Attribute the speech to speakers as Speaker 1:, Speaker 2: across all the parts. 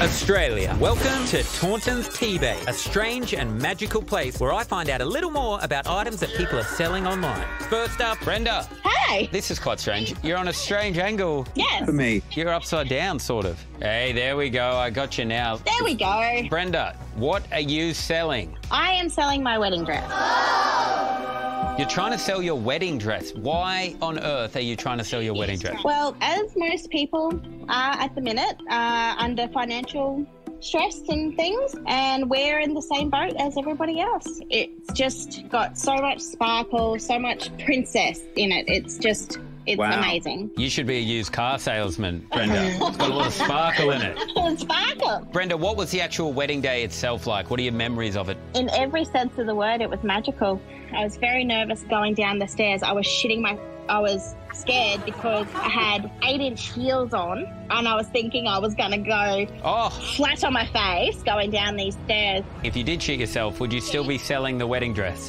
Speaker 1: Australia. Welcome to Taunton's Tea Bay, a strange and magical place where I find out a little more about items that people are selling online. First up, Brenda.
Speaker 2: Hi.
Speaker 1: This is quite strange. You're on a strange angle.
Speaker 2: Yes.
Speaker 1: For me. You're upside down, sort of. Hey, there we go. I got you now.
Speaker 2: There we go.
Speaker 1: Brenda, what are you selling?
Speaker 2: I am selling my wedding dress.
Speaker 1: You're trying to sell your wedding dress. Why on earth are you trying to sell your wedding dress?
Speaker 2: Well, as most people are at the minute, under financial stress and things, and we're in the same boat as everybody else. It's just got so much sparkle, so much princess in it. It's
Speaker 1: Wow.
Speaker 2: amazing.
Speaker 1: You should be a used car salesman, Brenda. It's got a lot of sparkle in it.
Speaker 2: Sparkle.
Speaker 1: Brenda, what was the actual wedding day itself like? What are your memories of it?
Speaker 2: In every sense of the word, it was magical. I was very nervous going down the stairs. I was scared because I had 8-inch heels on and I was thinking I was going to go flat on my face going down these stairs.
Speaker 1: If you did shit yourself, would you still be selling the wedding dress?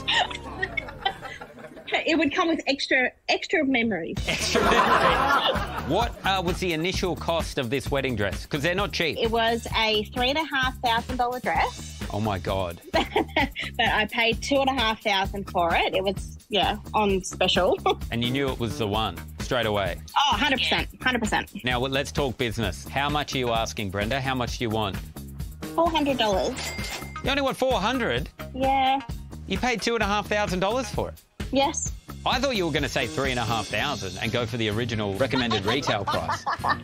Speaker 2: It would come with extra memories.
Speaker 1: Extra memories. What was the initial cost of this wedding dress? Because they're not cheap.
Speaker 2: It was a $3,500 dress.
Speaker 1: Oh, my God.
Speaker 2: But I paid $2,500 for it. It was, on special.
Speaker 1: And you knew it was the one straight away?
Speaker 2: Oh, 100%. 100%.
Speaker 1: Now, let's talk business. How much are you asking, Brenda? How much do you want?
Speaker 2: $400.
Speaker 1: You only want $400?
Speaker 2: Yeah.
Speaker 1: You paid $2,500 for it?
Speaker 2: Yes.
Speaker 1: I thought you were going to say $3,500 and go for the original recommended retail price.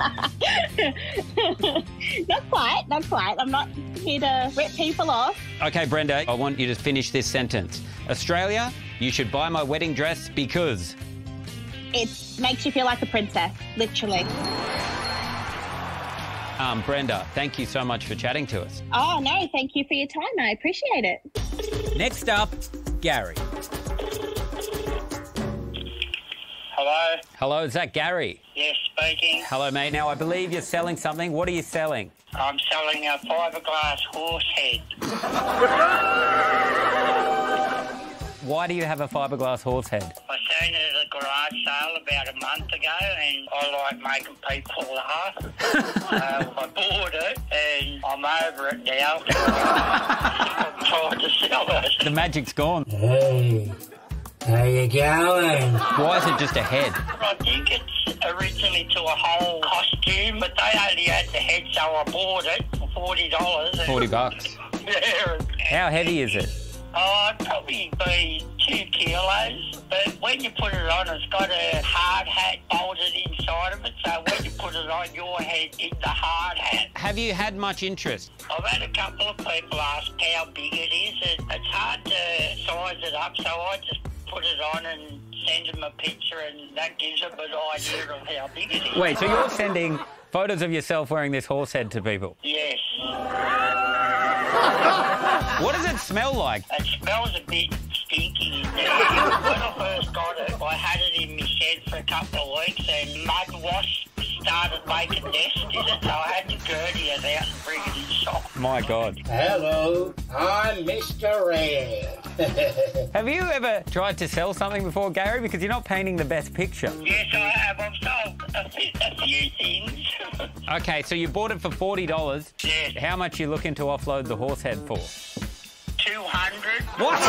Speaker 2: Not quite. I'm not here to rip people off.
Speaker 1: OK, Brenda, I want you to finish this sentence. Australia, you should buy my wedding dress because...
Speaker 2: It makes you feel like a princess, literally.
Speaker 1: Brenda, thank you so much for chatting to us.
Speaker 2: Oh, no, thank you for your time. I appreciate it.
Speaker 1: Next up, Gary.
Speaker 3: Hello?
Speaker 1: Hello, is that Gary?
Speaker 3: Yes, speaking.
Speaker 1: Hello, mate. Now, I believe you're selling something. What are you selling?
Speaker 3: I'm selling a fiberglass horse head.
Speaker 1: Why do you have a fiberglass horse head?
Speaker 3: I seen it at a garage sale about a month ago and I like making people laugh. I bought it and I'm over it now. I'm trying to sell it.
Speaker 1: The magic's gone.
Speaker 4: Hey, how you going?
Speaker 1: Why is it just a head?
Speaker 3: I think it's originally to a whole costume, but they only had the head, so I bought it for $40.
Speaker 1: $40.
Speaker 3: Yeah.
Speaker 1: How heavy is it?
Speaker 3: Oh, it'd probably be 2 kilos, but when you put it on, it's got a hard hat bolted inside of it, so when you put it on your head in the hard hat.
Speaker 1: Have you had much interest?
Speaker 3: I've had a couple of people ask how big it is, and it's hard to size it up, so I just put it on and send them a picture, and that gives them an idea of how big it is.
Speaker 1: Wait, so you're sending photos of yourself wearing this horse head to people?
Speaker 3: Yes.
Speaker 1: What does it smell like?
Speaker 3: It smells a bit stinky in there. When I first got it, I had it in my shed for a couple of weeks and mud wasps started making nests in it, so I had to gurney it out and bring it inside.
Speaker 1: My God.
Speaker 4: Hello, I'm Mr. Red.
Speaker 1: Have you ever tried to sell something before, Gary? Because you're not painting the best picture.
Speaker 3: Yes, I have. I've sold a few things.
Speaker 1: OK, so you bought it for $40.
Speaker 3: Yes.
Speaker 1: How much are you looking to offload the horse head for?
Speaker 3: 200.
Speaker 1: What?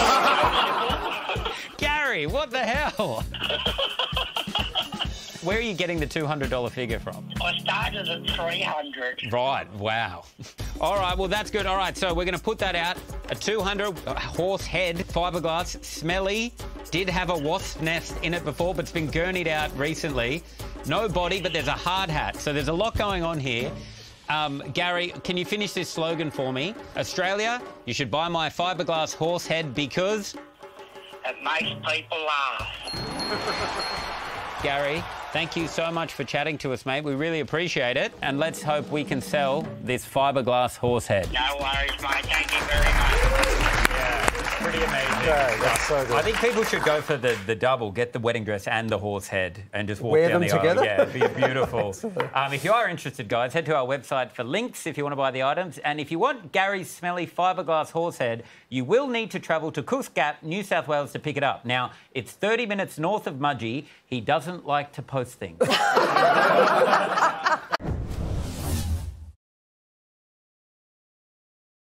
Speaker 1: Gary, what the hell? Where are you getting the $200 figure from?
Speaker 3: I started at 300.
Speaker 1: Right, wow. All right, well, that's good. All right, so we're going to put that out. A 200 horse head, fiberglass, smelly, did have a wasp nest in it before, but it's been gurneyed out recently. No body, but there's a hard hat. So there's a lot going on here. Gary, can you finish this slogan for me? Australia, you should buy my fiberglass horse head because...
Speaker 3: It makes people laugh.
Speaker 1: Gary, thank you so much for chatting to us, mate. We really appreciate it. And let's hope we can sell this fiberglass horse head.
Speaker 3: No worries, mate. Thank you very much.
Speaker 1: Yeah, pretty amazing.
Speaker 5: Yeah, that's so good.
Speaker 1: I think people should go for the double, get the wedding dress and the horse head and just walk
Speaker 5: Wear
Speaker 1: down
Speaker 5: them
Speaker 1: the
Speaker 5: together?
Speaker 1: aisle. Yeah, it'd be beautiful. If you are interested, guys, head to our website for links if you want to buy the items. And if you want Gary's smelly fiberglass horse head, you will need to travel to Coos Gap, New South Wales to pick it up. Now, it's 30 minutes north of Mudgee. He doesn't like to post things.